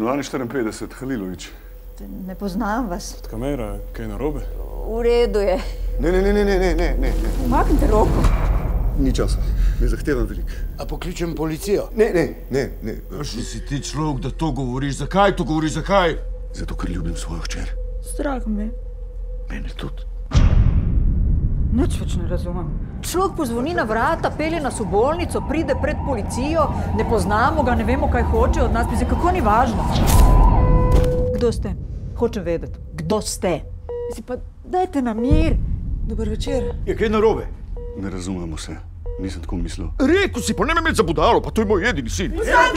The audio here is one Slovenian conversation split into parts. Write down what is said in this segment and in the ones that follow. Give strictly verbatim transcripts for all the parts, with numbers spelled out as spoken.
Stanovanje štiriinpetdeset, Halilović. Ne poznam vas. Od kamera, kaj narobe? V redu je. Ne, ne, ne, ne, ne, ne, ne. Umaknite roko. Ni časa, ne zahtevam veliko. A pokličem policijo? Ne, ne, ne, ne. Kakšen si ti človek, da to govoriš? Zakaj to govoriš? Zakaj? Zato, ker ljubim svojo hčer. Strah me. Mene tudi. Nič več ne razumem. Človek pozvoni na vrata, pelje nas v bolnico, pride pred policijo, ne poznamo ga, ne vemo, kaj hoče od nas. Mislim, kako ni važno. Kdo ste? Hočem vedeti. Kdo ste? Mislim pa, dajte na mir. Dober večer. Je kaj narobe? Ne razumemo se. Nisem tako mislil. Rekel si, pa ne me imeti za budalo, pa to je moj edini sin.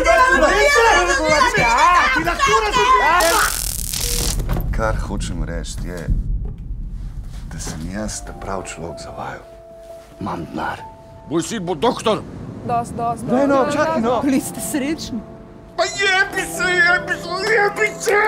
Kar hočem reči je, da sem jaz ta prav človek za vaju. Imam denar. Moj sin bo doktor. Dost, dost. Daj no, čakaj no. Bili ste srečni. Pa jebi se, jebi se, jebi se!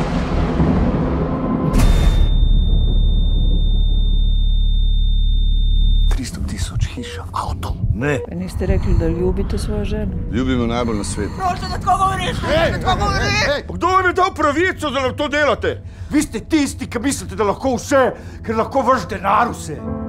tristo tisoč hiša, avto. Ne. Pa niste rekli, da ljubite svojo ženo? Ljubim jo najbolj na svetu. Prošte, da tako govoriš! Ej, tako govoriš! Pa kdo vam je dal pravico, da nam to delate? Vi ste tisti, ki mislite, da lahko vse, ker lahko vaš denar vse.